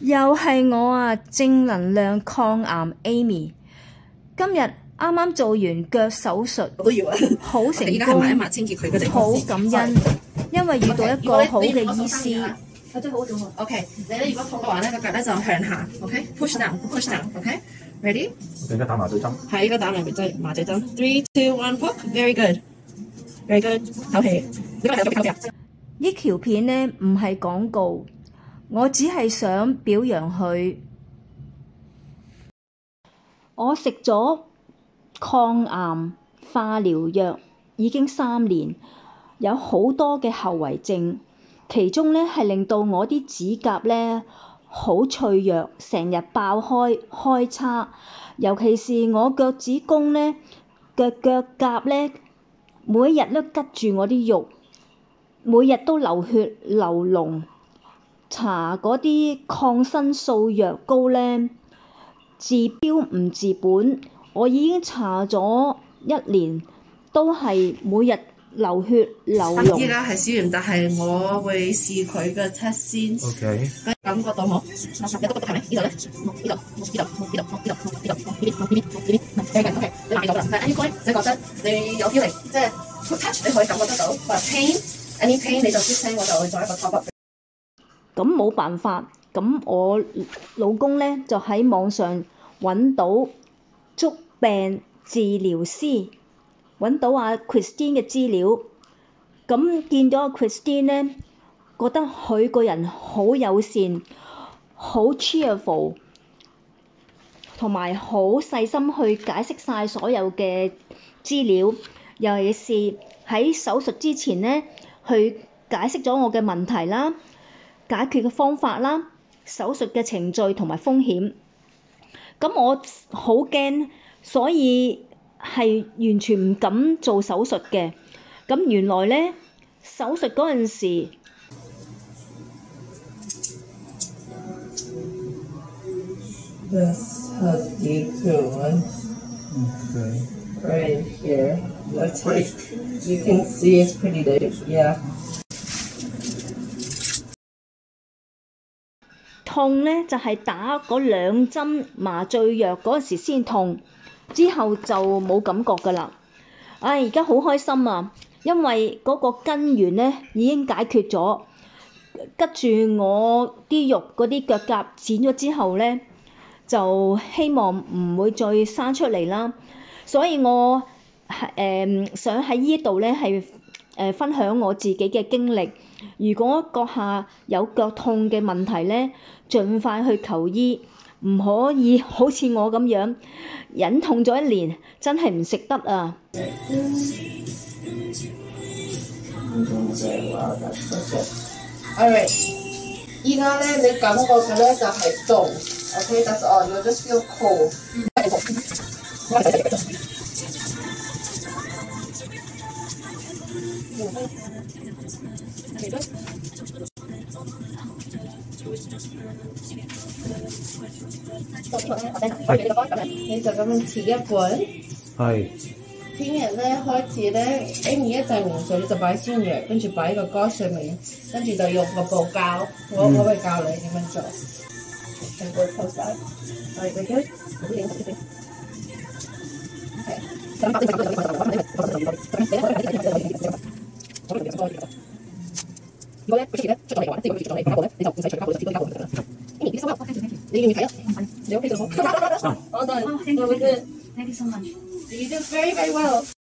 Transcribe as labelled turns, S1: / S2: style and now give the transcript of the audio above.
S1: 又係我啊！正能量抗癌 Amy， 今日啱啱做完腳手術，
S2: 我都要啊，
S1: 好成功，好感恩，因為遇到一個好嘅醫師。
S2: 真係好做 OK， 你咧如果痛嘅話咧，個腳咧就向下 ，OK，push down，push down，OK，ready？
S3: 我而家打麻醉針。
S2: 係，依家打麻醉針。3、2、1 ，poke，very good，very good， 唞氣。你今日係做邊唞氣啊？
S1: 呢條片咧唔係廣告。我只係想表揚佢。我食咗抗癌化療藥已經3年，有好多嘅後遺症，其中咧係令到我啲指甲咧好脆弱，成日爆開叉，尤其是我腳趾公咧嘅腳甲咧，每一日都拮住我啲肉，每日都流血流膿。搽嗰啲抗生素藥膏咧，治標唔治本。我已經搽咗1年，都係每日流血流膿。
S2: 依家係試完，但係我會試佢嘅 test 先。
S3: OK。
S2: 感覺到冇？有個係咪？呢度咧？呢度。你買到啦。但係 any point 你覺得你有 feeling， 即係 touch 你可以感覺得到。But any pain 你就啲聲，我就會做一個 top up。
S1: 咁冇辦法，咁我老公咧就喺網上揾到足病治療師，揾到阿 Christine 嘅資料，咁見到阿 Christine 咧，覺得佢個人好友善，好 cheerful， 同埋好細心去解釋晒所有嘅資料，尤其是喺手術之前咧，去解釋咗我嘅問題啦。解決嘅方法啦，手術嘅程序同埋風險。咁我好驚，所以係完全唔敢做手術嘅。咁原來咧，手術嗰陣時
S4: ，This has deep wound right here. That's it. You can see it's pretty deep. Yeah.
S1: 痛咧就係打嗰2針麻醉藥嗰時先痛，之後就冇感覺㗎啦。而家好開心啊，因為嗰個根源咧已經解決咗，拮住我啲肉嗰啲腳甲剪咗之後咧，就希望唔會再生出嚟啦。所以我想喺呢度咧係分享我自己嘅經歷。如果閣下有腳痛嘅問題咧，盡快去求醫，唔可以好似我咁樣忍痛咗1年，真係唔食得啊
S4: ！Alright， 依家咧你感覺嘅咧就係凍 ，OK， that's all. You just feel cold。你就咁樣切一半。
S3: 係。
S4: 聽日咧開始咧 ，Amy 一陣完水你就擺鮮藥，跟住擺喺個缸上面，跟住就用個布膠。我會教你點樣做。全部扣晒。係，OK。咁把啲手如果咧佢咧出咗嚟嘅話，即係佢出咗嚟，膠咧你就唔使除膠，你就膠啦。你收啦，你要唔要睇啊？你 OK 就好。好，done. Thank you so much. You did very well.